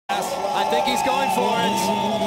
I think he's going for it.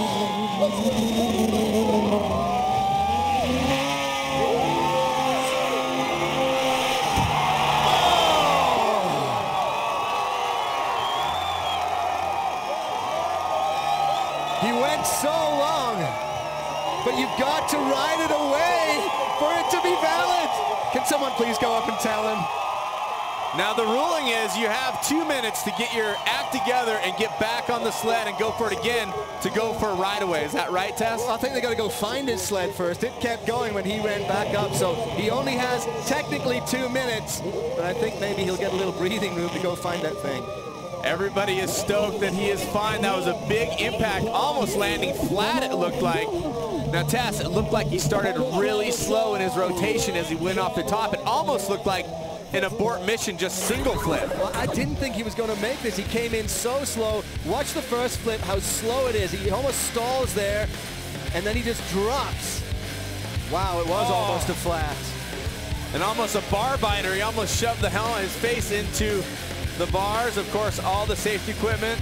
He went so long, but you've got to ride it away for it to be valid. Can someone please go up and tell him? Now the ruling is you have 2 minutes to get your act together and get back on the sled and go for it again to go for a ride away. Is that right, Tess? Well, I think they got to go find his sled first. It kept going when he ran back up, so he only has technically 2 minutes, but I think maybe he'll get a little breathing room to go find that thing. Everybody is stoked that he is fine. That was a big impact, almost landing flat, it looked like. Now, Tess, it looked like he started really slow in his rotation as he went off the top. It almost looked like an abort mission, just single flip. Well, I didn't think he was going to make this. He came in so slow. Watch the first flip, how slow it is. He almost stalls there, and then he just drops. Wow, it was almost a flat. And almost a bar binder. He almost shoved the helmet, his face into the bars. Of course, all the safety equipment.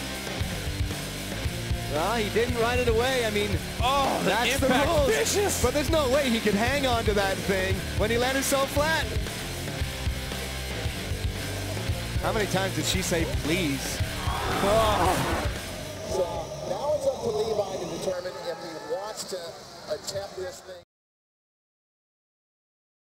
Well, he didn't ride it away. I mean, that's the impact, rules. vicious. But there's no way he could hang on to that thing when he landed so flat. How many times did she say, please? Oh. So now it's up to Levi to determine if he wants to attempt this thing.